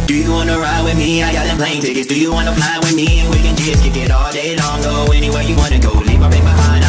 Do you wanna ride with me? I got them plane tickets. Do you wanna fly with me? And we can just kick it all day long. Go anywhere you wanna go, leave my baby behind.